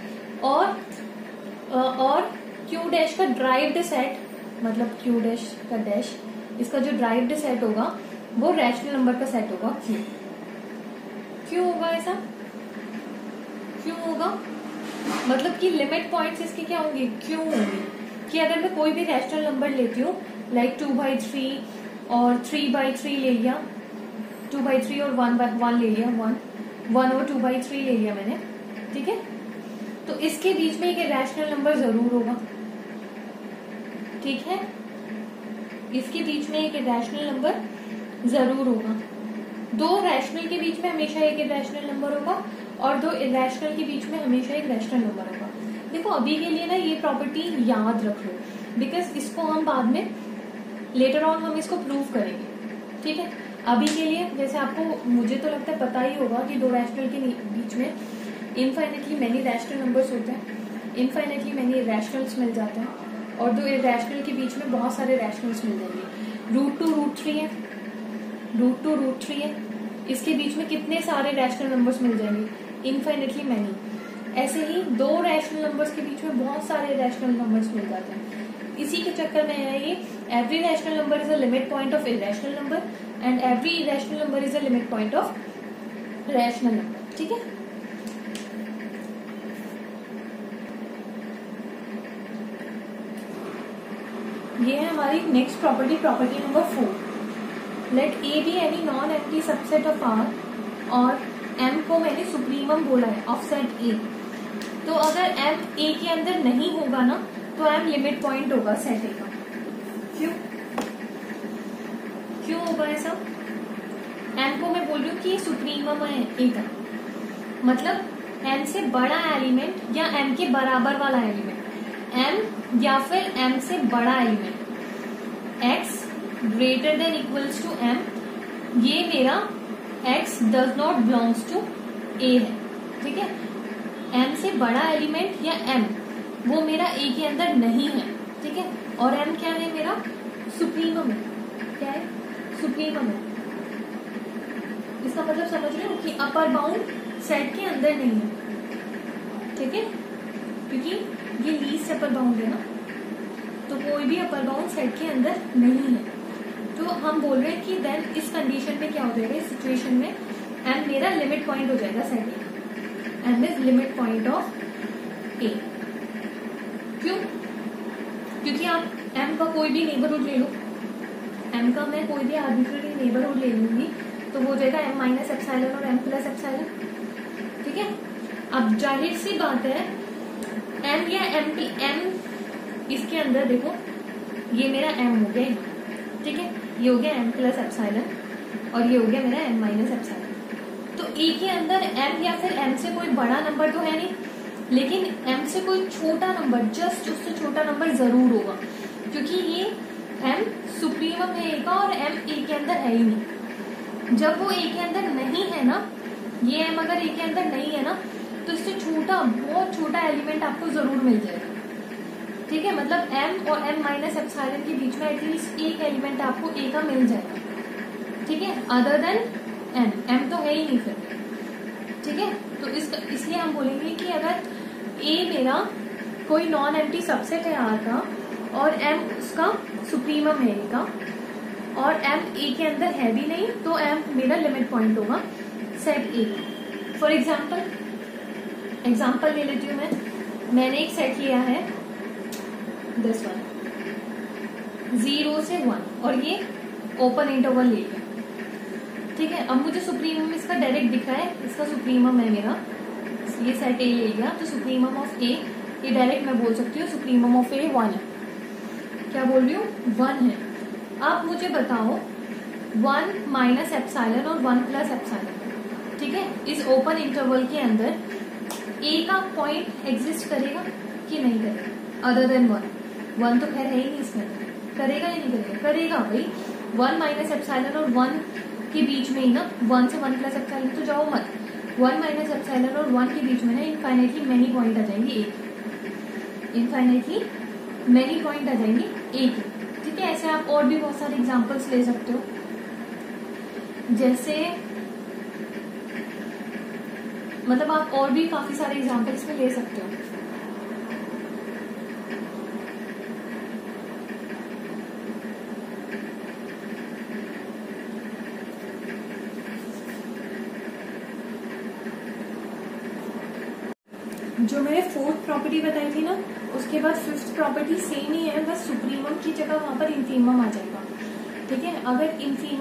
और क्यू डैश का ड्राइव्ड सेट, मतलब क्यू डैश का डैश, इसका जो ड्राइव्ड सेट होगा वो रैशनल नंबर का सेट होगा क्यू। क्यों होगा ऐसा? क्यों होगा? मतलब कि लिमिट पॉइंट्स इसके क्या होंगे? क्यों होंगे। कि अगर मैं कोई भी रैशनल नंबर लेती हूँ लाइक 2/3 और 3/3 ले लिया, 2/3 और 1/1 ले लिया, 1 और 2/3 ले लिया मैंने। ठीक है, तो इसके बीच में एक रैशनल नंबर जरूर होगा। ठीक है, इसके बीच में एक रैशनल नंबर जरूर होगा। दो रैशनल के बीच में हमेशा एक इरेशनल नंबर होगा और दो इरेशनल के बीच में हमेशा एक रैशनल नंबर होगा। देखो, अभी के लिए ना ये प्रॉपर्टी याद रख लो, बिकॉज इसको हम बाद में लेटर ऑन हम इसको प्रूव करेंगे। ठीक है, अभी के लिए जैसे आपको, मुझे तो लगता है पता ही होगा कि दो रैशनल के बीच में इनफाइनेटली मेनी रैशनल नंबर्स होते हैं, इनफाइनेटली मेनी रैशनल्स मिल जाते हैं, और दो इरेशनल के बीच में बहुत सारे रैशनल्स मिल जाएंगे। √2 √3 है, √2 √3 है, इसके बीच में कितने सारे रैशनल नंबर्स मिल जाएंगे? Infinitely many. ऐसे ही दो रैशनल नंबर्स के बीच में बहुत सारे रैशनल नंबर्स मिल जाते हैं। इसी के चक्कर में है ये every rational number is a limit point of irrational number and every irrational number is a limit point of rational number. ठीक है, ये है हमारी next property number 4। Let A B any non empty subset of R, और M को मैंने supremum बोला है ऑफ सेट ए। तो अगर एम ए के अंदर नहीं होगा ना तो एम लिमिट पॉइंट होगा सेट ए का। क्यों होगा ऐसा? एम को मैं बोल रही हूँ कि सुप्रीमम है ए का, मतलब एम से बड़ा एलिमेंट या एम के बराबर वाला एलिमेंट, एम या फिर एम से बड़ा element, x greater than equals to m, ये मेरा x does not belongs to a है। ठीक है, m से बड़ा एलिमेंट या m वो मेरा a के अंदर नहीं है। ठीक है, और m क्या है? मेरा सुप्रीमम है। क्या है? सुप्रीमम है। इसका मतलब समझ रहे हो कि अपर बाउंड सेट के अंदर नहीं है। ठीक है, क्योंकि ये लीस्ट अपर बाउंड है ना, तो कोई भी अपर बाउंड सेट के अंदर नहीं है। तो हम बोल रहे हैं कि देन इस कंडीशन में क्या हो जाएगा? इस सिचुएशन में एम मेरा लिमिट पॉइंट हो जाएगा set A. M is limit point of A. क्यों? कोई भी नेबरहुड ले लो, एम का मैं कोई भी आर्बिट्रेरी नेबरहुड ले लूंगी तो वो हो जाएगा एम माइनस एप्सिलॉन और एम प्लस एप्सिलॉन। ठीक है, अब जाहिर सी बात है एम या एम इसके अंदर देखो ये मेरा एम हो गया, ठीक है, ये हो गया एम प्लस एप्सिलॉन और ये हो गया मेरा एम माइनस एप्सिलॉन। तो ए के अंदर एम या फिर एम से कोई बड़ा नंबर तो है नहीं, लेकिन एम से कोई छोटा नंबर, जस्ट उससे छोटा नंबर जरूर होगा, क्योंकि ये एम सुप्रीमम है ए का और एम ए के अंदर है ही नहीं। जब वो ए के अंदर नहीं है ना, ये एम अगर ए के अंदर नहीं है ना, तो इससे छोटा, बहुत छोटा एलिमेंट आपको जरूर मिल जाएगा। ठीक है, मतलब एम और एम माइनस एप्सिलॉन के बीच में एटलीस्ट एक एलिमेंट आपको ए का मिल जाएगा। ठीक है, अदर देन एम तो है ही नहीं फिर। ठीक है, तो इसलिए हम बोलेंगे कि अगर ए मेरा कोई नॉन एम्प्टी सबसेट है आर का और एम उसका सुप्रीमम है ए का और एम ए के अंदर है भी नहीं, तो एम मेरा लिमिट पॉइंट होगा सेट ए। फॉर एग्जाम्पल ले लेती हूँ मैंने एक सेट लिया है दिस वन 0 से 1 और ये ओपन इंटरवल ले लिया। ठीक है, अब मुझे सुप्रीमम इसका डायरेक्ट दिख रहा है, इसका सुप्रीमम है मेरा, ये सेट ए ले लिया तो सुप्रीमम ऑफ ए, ये डायरेक्ट मैं बोल सकती हूँ सुप्रीमम ऑफ ए 1 है। क्या बोल रही हूँ, 1 है। अब मुझे बताओ 1 माइनस एप्सिलॉन और 1 प्लस एप्सिलॉन, ठीक है, इस ओपन इंटरवल के अंदर ए का पॉइंट एग्जिस्ट करेगा कि नहीं करेगा अदर देन 1 तो खैर है ही नहीं इसमें, करेगा या नहीं करेगा, करेगा भाई। 1 माइनस एप्सिलॉन और 1 के बीच में ही ना, 1 से 1 प्लस एप्सिलॉन तो जाओ मत, 1 माइनस एप्सिलॉन और 1 के बीच में ना इनफाइनाइटली मेनी पॉइंट आ जाएंगे ए के, इनफाइनाइटली मेनी पॉइंट आ जाएंगे ए के। ठीक है, ऐसे आप और भी बहुत सारे एग्जांपल्स ले सकते हो, जैसे मतलब आप और भी काफी सारे एग्जांपल्स में ले सकते हो। जो मैंने 4th प्रॉपर्टी बताई थी ना, उसके बाद 5th प्रॉपर्टी सेम ही है, बस सुप्रीमम की जगह वहां पर इंफीमम आ जाएगा। ठीक है, अगर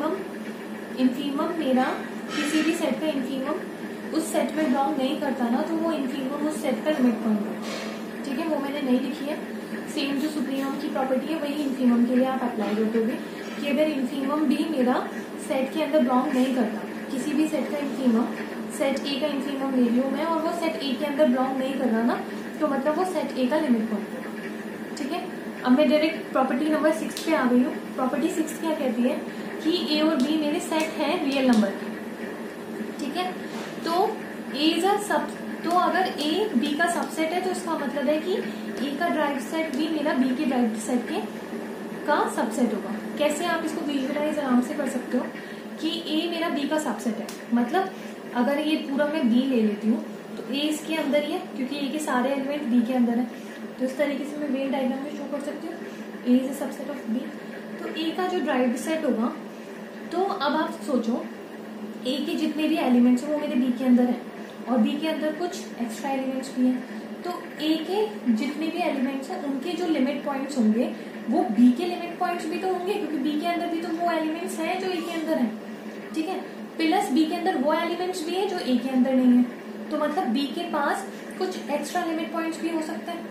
इंफीमम मेरा किसी भी सेट का इंफीमम उस सेट में बिलोंग नहीं करता ना, तो वो इंफीमम उस सेट का लिमिट पॉइंट है। ठीक है, वो मैंने नहीं लिखी है, सेम जो सुप्रीमम की प्रॉपर्टी है वही इंफीमम के लिए आप अप्लाई कर दोगे कि अगर इंफीमम भी मेरा सेट के अंदर बिलोंग नहीं करता, किसी भी सेट का इंफीमम, सेट ए का इंफीमम ले रही हूँ मैं और वो सेट ए के अंदर बिलोंग नहीं कर रहा ना, तो मतलब वो सेट ए का लिमिट पॉइंट होगा। ठीक है, अब मैं डायरेक्ट प्रॉपर्टी नंबर 6 पे आ गई हूँ। प्रॉपर्टी 6 क्या कहती है कि ए और बी मेरे सेट है रियल नंबर के। ठीक है, तो ए इज अ सब, तो अगर ए बी का सबसेट है तो इसका मतलब है कि ए का ड्राइव सेट भी मेरा बी के ड्राइव सेट के का सबसेट होगा। कैसे आप इसको विजुअलाइज आराम से कर सकते हो कि ए मेरा बी का सबसेट है, मतलब अगर ये पूरा मैं बी ले लेती हूँ तो ए इसके अंदर ही है, क्योंकि ए के सारे एलिमेंट बी के अंदर है, तो इस तरीके से मैं वेन डायग्राम में शो कर सकती हूँ A is a subset of B. तो ए का जो ड्राइव्ड सेट होगा, तो अब आप सोचो ए के जितने भी एलिमेंट्स हैं वो मेरे बी के अंदर है और बी के अंदर कुछ एक्स्ट्रा एलिमेंट्स भी हैं, तो ए के जितने भी एलिमेंट्स हैं उनके जो लिमिट पॉइंट्स होंगे वो बी के लिमिट पॉइंट्स भी तो होंगे, क्योंकि बी के अंदर भी तो वो एलिमेंट्स हैं जो ए के अंदर है। ठीक है, प्लस बी के अंदर वो एलिमेंट्स भी है जो ए के अंदर नहीं है, तो मतलब बी के पास कुछ एक्स्ट्रा लिमिट पॉइंट्स भी हो सकते हैं,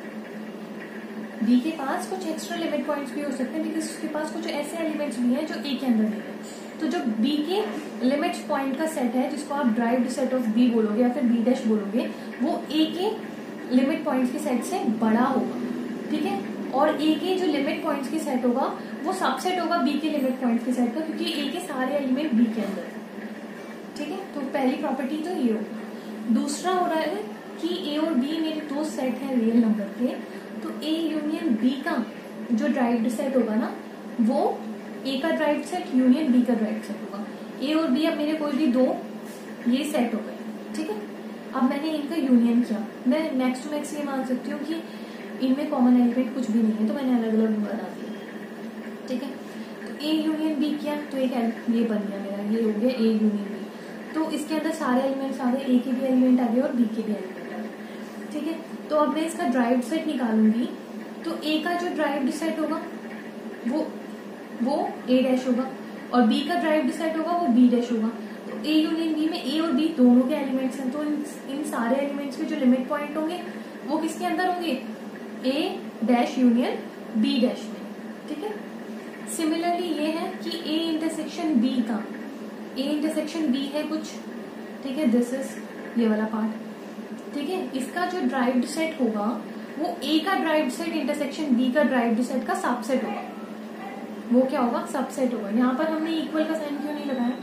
बी के पास कुछ एक्स्ट्रा लिमिट पॉइंट्स भी हो सकते हैं, बिकॉज उसके पास कुछ ऐसे एलिमेंट्स भी हैं जो ए के अंदर नहीं है। तो जो बी के लिमिट पॉइंट का सेट है, जिसको आप ड्राइव्ड सेट ऑफ बी बोलोगे या फिर बी डैश बोलोगे, वो ए के लिमिट पॉइंट्स के सेट से बड़ा होगा। ठीक है, और ए के जो लिमिट पॉइंट्स के सेट होगा वो सबसेट होगा बी के लिमिट पॉइंट्स के सेट का, क्योंकि ए के सारे एलिमेंट बी के अंदर है। ठीक है, तो पहली प्रॉपर्टी तो ये होगा। दूसरा हो रहा है कि ए और बी मेरे दो सेट हैं रियल नंबर के, तो ए यूनियन बी का जो ड्राइव्ड सेट होगा ना, वो ए का ड्राइव्ड सेट यूनियन बी का ड्राइव्ड सेट होगा। ए और बी अब मेरे कोई भी दो ये सेट हो गए। ठीक है, अब मैंने इनका यूनियन किया, मैं मैक्स टू मैक्स ये मान सकती हूँ कि इनमें कॉमन एलिमेंट कुछ भी नहीं है, तो मैंने अलग अलग बना दिया। ठीक है, तो ए यूनियन बी किया तो एक ये बन गया मेरा, ये हो गया ए यूनियन बी। तो इसके अंदर सारे एलिमेंट्स आ गए, ए के भी एलिमेंट आ गए और बी के भी एलिमेंट आ गए। ठीक है, तो अब मैं इसका ड्राइव्ड सेट निकालूंगी, तो ए का जो ड्राइव्ड सेट होगा वो A डैश होगा, और B का ड्राइव्ड सेट होगा वो B डैश होगा। तो A यूनियन B में A और B दोनों के एलिमेंट्स हैं, तो इन सारे एलिमेंट्स के जो लिमिट पॉइंट होंगे वो किसके अंदर होंगे, A dash union B dash में। ठीक है, सिमिलरली ये है कि A इंटरसेक्शन B का, A इंटरसेक्शन B है कुछ, ठीक है, दिस इज ये वाला पार्ट। ठीक है, इसका जो ड्राइव्ड सेट होगा वो A का ड्राइव्ड सेट इंटरसेक्शन B का ड्राइव्ड सेट का सबसेट होगा। वो क्या होगा, सबसेट होगा। यहाँ पर हमने इक्वल का साइन क्यों नहीं लगाया,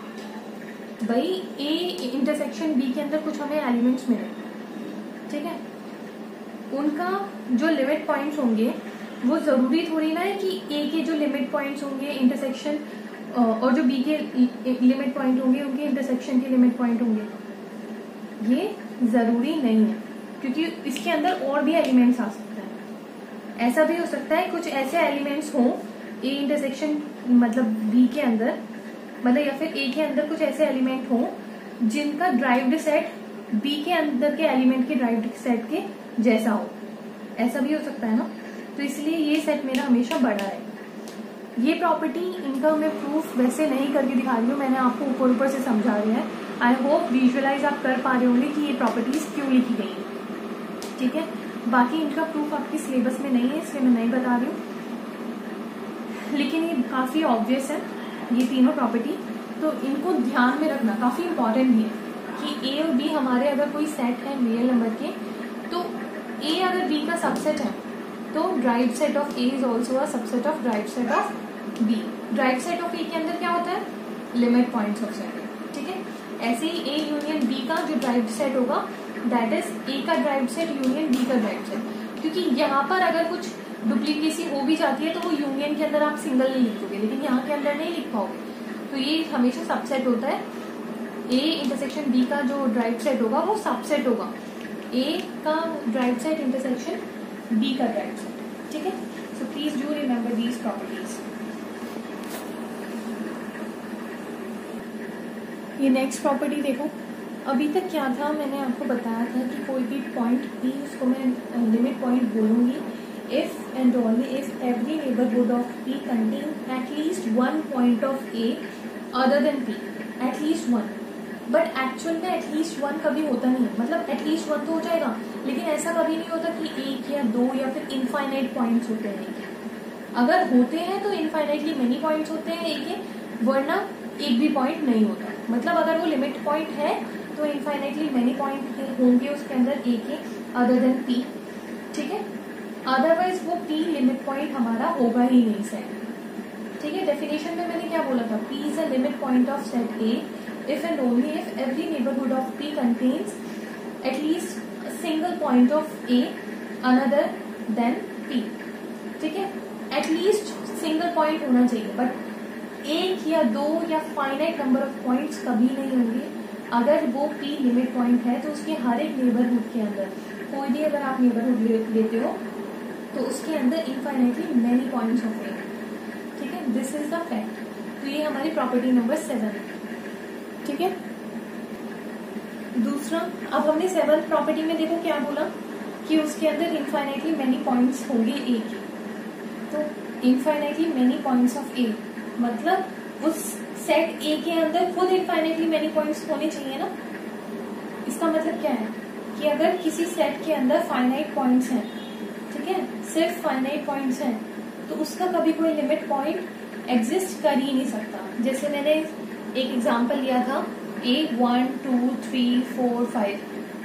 भाई A इंटरसेक्शन B के अंदर कुछ हमें एलिमेंट्स मिले, ठीक है, उनका जो लिमिट पॉइंट्स होंगे वो जरूरी थोड़ी ना है कि A के जो लिमिट पॉइंट्स होंगे इंटरसेक्शन और जो B के लिमिट पॉइंट होंगे उनके इंटरसेक्शन के लिमिट पॉइंट होंगे, ये जरूरी नहीं है, क्योंकि इसके अंदर और भी एलिमेंट्स आ सकते हैं। ऐसा भी हो सकता है कुछ ऐसे एलिमेंट्स हों A इंटरसेक्शन मतलब B के अंदर, मतलब या फिर A के अंदर कुछ ऐसे एलिमेंट हों जिनका ड्राइव्ड सेट B के अंदर के एलिमेंट के ड्राइव्ड सेट के जैसा हो, ऐसा भी हो सकता है ना। तो इसलिए ये सेट मेरा हमेशा बड़ा है। ये प्रॉपर्टी इनका मैं प्रूफ वैसे नहीं करके दिखा रही हूँ, मैंने आपको ऊपर ऊपर से समझा दिया है। आई होप विजुअलाइज आप कर पा रहे होंगे कि ये प्रॉपर्टीज क्यों लिखी गई है। ठीक है, बाकी इनका प्रूफ आपके सिलेबस में नहीं है इसलिए मैं नहीं बता रही हूँ, लेकिन ये काफी ऑब्वियस है ये तीनों प्रॉपर्टी, तो इनको ध्यान में रखना काफी इंपॉर्टेंट भी है कि A और B हमारे अगर कोई सेट है रियल नंबर के, तो A अगर B का सबसेट है तो derived set of A is also a subset of derived set of B। Derived set of A के अंदर क्या होता है, लिमिट पॉइंट्स ऑफ सेट। ठीक है, ऐसे ही A यूनियन B का जो ड्राइव्ड सेट होगा दैट इज A का ड्राइव्ड सेट यूनियन B का ड्राइव्ड सेट। क्योंकि यहाँ पर अगर कुछ डुप्लीकेसी हो भी जाती है तो वो यूनियन के अंदर आप सिंगल नहीं लिखोगे, लेकिन यहाँ के अंदर नहीं लिख पाओगे, तो ये हमेशा सबसेट होता है। A इंटरसेक्शन B का जो ड्राइव्ड सेट होगा वो सबसेट होगा A का ड्राइव्ड सेट इंटरसेक्शन B का ड्राइव्ड सेट। ठीक है, so please do remember these properties. ये नेक्स्ट प्रॉपर्टी देखो, अभी तक क्या था, मैंने आपको बताया था कि कोई भी पॉइंट P उसको मैं लिमिट पॉइंट बोलूंगी if and only if every neighbourhood of P contain at least one point of A other than P, at least one. But actual में एटलीस्ट वन कभी होता नहीं है, मतलब एटलीस्ट वन तो हो जाएगा लेकिन ऐसा कभी नहीं होता कि एक या दो या फिर इनफाइनाइट पॉइंट्स होते हैं। अगर होते हैं तो इनफाइनाइटली मेनी पॉइंट्स होते हैं एक के, वरना एक भी पॉइंट नहीं होता। मतलब अगर वो लिमिट पॉइंट है तो इनफाइनाइटली मेनी पॉइंट होंगे उसके अंदर ए के अदर देन P। ठीक है, अदरवाइज वो P लिमिट पॉइंट हमारा होगा ही नहीं सेट। ठीक है, डेफिनेशन में मैंने क्या बोला था, P is a limit point of set A if and only if every neighborhood of P contains at least a single point of A another than P। ठीक है, at least single point होना चाहिए, but एक या दो या finite number of points कभी नहीं होंगे। अगर वो P लिमिट पॉइंट है तो उसके हर एक नेबरहुड के अंदर, कोई भी अगर आप नेबरहुड लेते हो तो उसके अंदर इनफाइनाइटली मेनी पॉइंट्स होते हैं। ठीक है, दिस इज द फैक्ट। तो ये हमारी प्रॉपर्टी नंबर 7 है। ठीक है, दूसरा, अब हमने 7th प्रॉपर्टी में देखो क्या बोला कि उसके अंदर इनफाइनाइटली मेनी पॉइंट्स होंगे A के। तो infinitely many points of A मतलब उस सेट A के अंदर खुद इनफाइनाइटली मेनी पॉइंट्स होने चाहिए ना। इसका मतलब क्या है कि अगर किसी सेट के अंदर फाइनाइट पॉइंट्स हैं, ठीक है, सिर्फ फाइनाइट पॉइंट्स हैं, तो उसका कभी कोई लिमिट पॉइंट एग्जिस्ट कर ही नहीं सकता। जैसे मैंने एक एग्जाम्पल लिया था A 1 2 3 4 5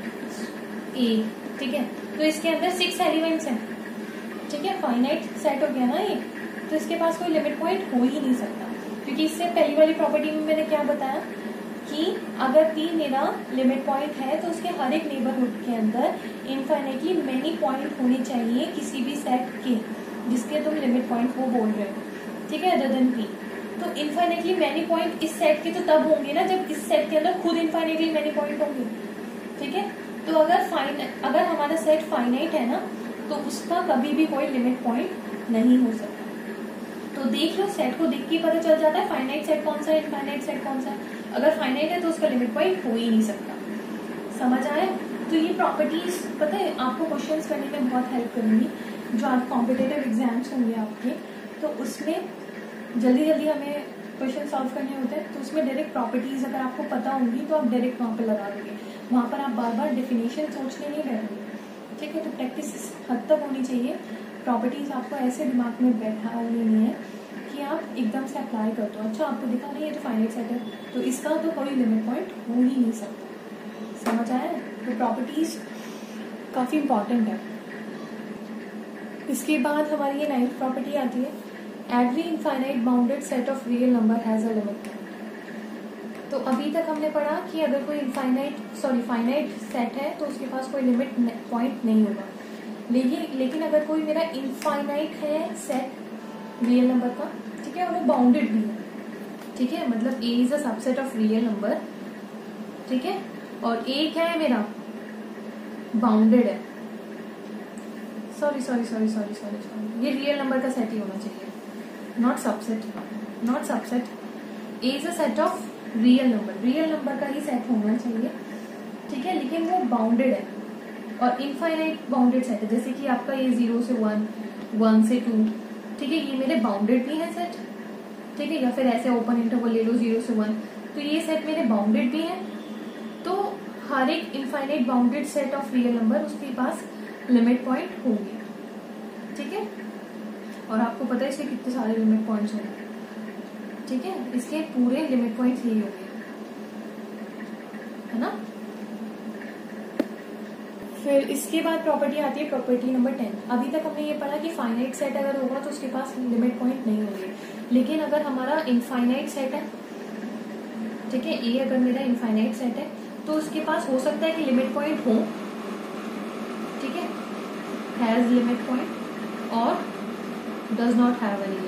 A। ठीक है, तो इसके अंदर 6 एलिमेंट्स हैं। ठीक है, फाइनाइट सेट हो गया ना ये, तो इसके पास कोई लिमिट पॉइंट हो ही नहीं सकता, क्योंकि इससे पहली वाली प्रॉपर्टी में मैंने क्या बताया कि अगर P मेरा लिमिट पॉइंट है तो उसके हर एक नेबरहुड के अंदर इनफाइनाइटली मेनी पॉइंट होने चाहिए किसी भी सेट के जिसके तुम लिमिट पॉइंट वो बोल रहे हो। ठीक है, अदर देन P। तो इनफाइनाइटली मेनी पॉइंट इस सेट के तो तब होंगे ना जब इस सेट के अंदर खुद इनफाइनाइटली मेनी पॉइंट होंगे। ठीक है, तो अगर हमारा सेट फाइनाइट है ना तो उसका कभी भी कोई लिमिट पॉइंट नहीं हो सकता। तो देख लो, सेट को देख के पता चल जाता है फाइनाइट सेट कौन सा है, इनफाइनाइट सेट कौन सा है। अगर फाइनाइट है तो उसका लिमिट पॉइंट हो ही नहीं सकता। समझ आया? तो ये प्रॉपर्टीज पता है आपको क्वेश्चंस करने में बहुत हेल्प करेंगी जो आप कॉम्पिटेटिव एग्जाम्स होंगे आपके, तो उसमें जल्दी जल्दी हमें क्वेश्चन सॉल्व करने होते हैं, तो उसमें डायरेक्ट प्रॉपर्टीज अगर आपको पता होंगी तो आप डायरेक्ट वहाँ पे लगा दोगे, वहाँ पर आप बार बार डेफिनेशन सोचने नहीं बैठोगे। ठीक है, तो प्रैक्टिस इस हद तक होनी चाहिए, प्रॉपर्टीज आपको ऐसे दिमाग में बैठा लेनी है कि आप एकदम से अप्लाई कर दो। अच्छा आपको दिखा नहीं है तो फाइनाइट सेट है, तो इसका तो कोई लिमिट पॉइंट हो ही नहीं सकता। समझ आया? तो प्रॉपर्टीज काफ़ी इंपॉर्टेंट है। इसके बाद हमारी ये 9th प्रॉपर्टी आती है, every infinite bounded set of real number has a limit. तो अभी तक हमने पढ़ा कि अगर कोई फाइनाइट सेट है तो उसके पास कोई लिमिट पॉइंट नहीं होगा, लेकिन अगर कोई मेरा इनफाइनाइट है सेट रियल नंबर का, ठीक है, और वो बाउंडेड भी है, ठीक है, मतलब A is a subset of real number, ठीक है, और ए क्या है मेरा, बाउंडेड है, सॉरी ये रियल नंबर का सेट ही होना चाहिए, not subset. A is a set of real number का ही सेट होना चाहिए, ठीक है, लेकिन वो बाउंडेड है और इनफाइनाइट बाउंडेड सेट है, जैसे कि आपका ये 0 से 1, 1 से 2, ठीक है, ये मेरे बाउंडेड भी है सेट, ठीक है, या फिर ऐसे ओपन इंटरवल ले लो 0 से 1, तो ये सेट मेरे बाउंडेड भी है। तो हर एक infinite bounded set of real number उसके पास लिमिट पॉइंट होंगे, ठीक है, और आपको पता है इसके कितने सारे लिमिट पॉइंट्स होंगे, ठीक है, इसके पूरे लिमिट पॉइंट्स यही होंगे, है ना। फिर इसके बाद प्रॉपर्टी आती है प्रॉपर्टी नंबर 10। अभी तक हमने ये पढ़ा कि फाइनाइट सेट अगर होगा तो उसके पास लिमिट पॉइंट नहीं होंगे, लेकिन अगर हमारा इनफाइनाइट सेट है, ठीक है, ए अगर मेरा इनफाइनाइट सेट है तो उसके पास हो सकता है कि लिमिट पॉइंट हो, ठीक है, हैज लिमिट पॉइंट और does not have any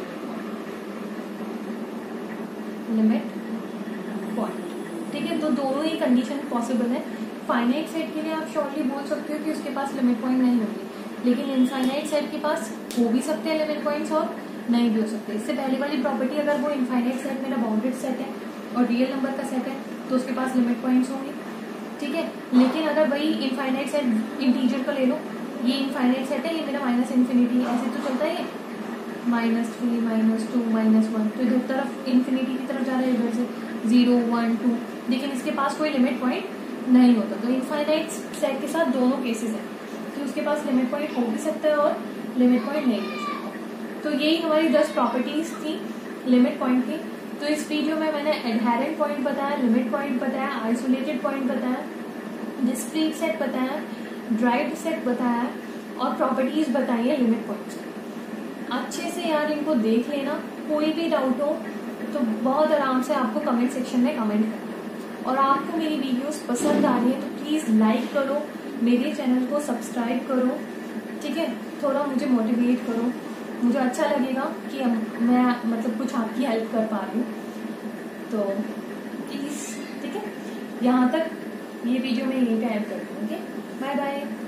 limit point, ठीक है, तो दोनों ही कंडीशन पॉसिबल है। फाइनाइट सेट के लिए आप श्योरली बोल सकते हो कि उसके पास लिमिट पॉइंट नहीं होंगे, लेकिन इनफाइनाइट सेट के पास हो भी सकते हैं लिमिट पॉइंट्स और नहीं भी हो सकते। इससे पहले वाली प्रॉपर्टी, अगर वो इनफाइनाइट सेट मेरा बाउंडेड सेट है और रियल नंबर का सेट है तो उसके पास लिमिट पॉइंट्स होंगे, ठीक है, लेकिन अगर वही इनफाइनाइट सेट इंटीजर का ले लो, ये इनफाइनाइट सेट है, ये मेरा माइनस इन्फिनिटी, ऐसे तो चलता है, -3 -2 -1, तो इधर तरफ इन्फिनिटी की तरफ जा रहा है, इधर से 0 1 2, लेकिन इसके पास कोई लिमिट पॉइंट नहीं होता। तो इनफाइनाइट सेट के साथ दोनों केसेस हैं कि उसके पास लिमिट पॉइंट हो भी सकता है और लिमिट पॉइंट नहीं हो सकता। तो यही हमारी 10 प्रॉपर्टीज थी लिमिट पॉइंट की। तो इस वीडियो में मैंने एडहेरेंट पॉइंट बताया, लिमिट पॉइंट बताया, आइसोलेटेड पॉइंट बताया, डिस्क्रीट सेट बताया, ड्राइव्ड सेट बताया और प्रॉपर्टीज बताई है लिमिट पॉइंट्स। अच्छे से यार इनको देख लेना, कोई भी डाउट हो तो बहुत आराम से आपको कमेंट सेक्शन में कमेंट करना। और आपको मेरी वीडियोस पसंद आ रही है तो प्लीज लाइक करो, मेरे चैनल को सब्सक्राइब करो, ठीक है, थोड़ा मुझे मोटिवेट करो, मुझे अच्छा लगेगा कि मैं मतलब कुछ आपकी हेल्प कर पा रही हूँ। तो प्लीज, ठीक है, यहाँ तक ये वीडियो मैं यहीं पे ऐड करती हूँ। Okay, bye bye.